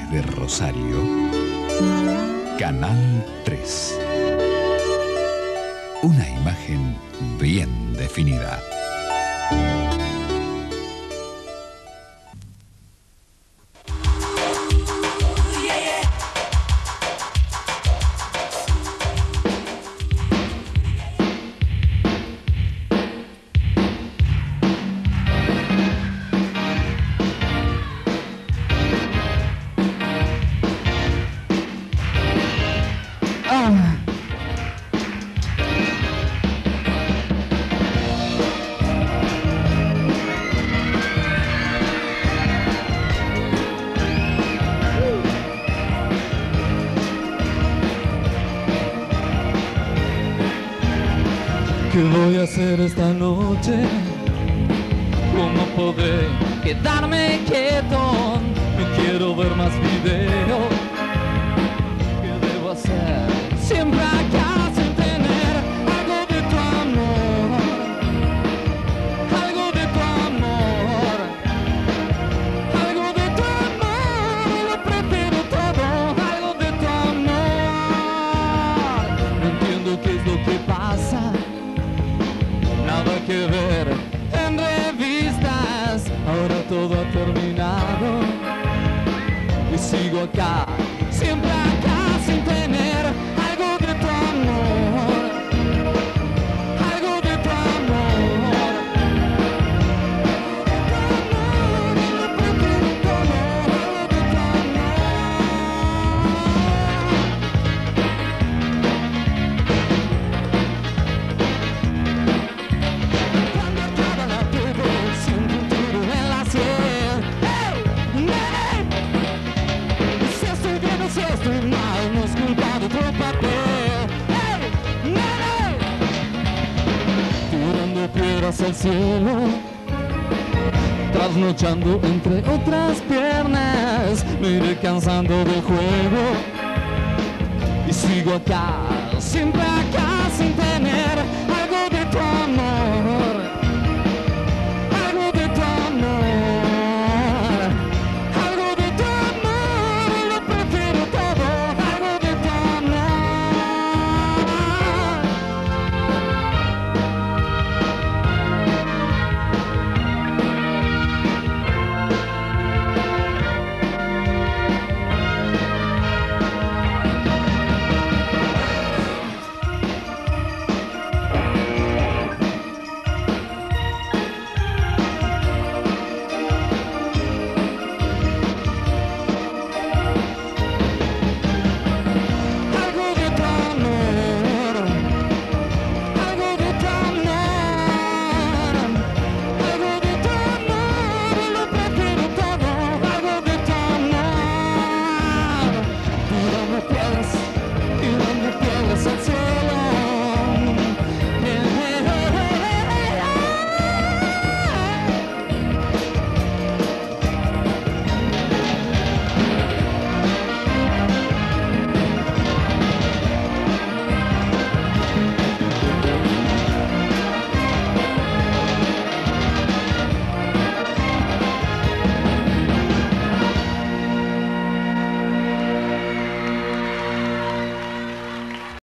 desde Rosario, Canal 3. Una imagen bien definida. ¿Qué voy a hacer esta noche? ¿Cómo podré quedarme quieto? No quiero ver más videos. ¿Qué debo hacer? Siempre acá sin tener algo de tu amor, algo de tu amor, algo de tu amor. Lo prefiero todo, algo de tu amor. No entiendo qué es lo que pasa. Nada que ver en revistas, ahora todo ha terminado y sigo acá, siempre acá sin tener algo de tu amor, algo de tu amor, lo prefiero todo, algo de tu piedras al cielo, trasnochando entre otras piernas, me iré cansando del juego y sigo acá, siempre acá sin tener